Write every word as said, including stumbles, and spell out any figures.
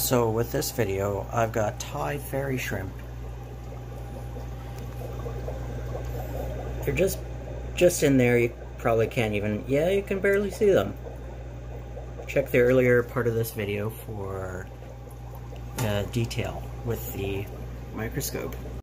So with this video, I've got Thai fairy shrimp. They're just just in there. You probably can't even, yeah, you can barely see them. Check the earlier part of this video for uh, detail with the microscope.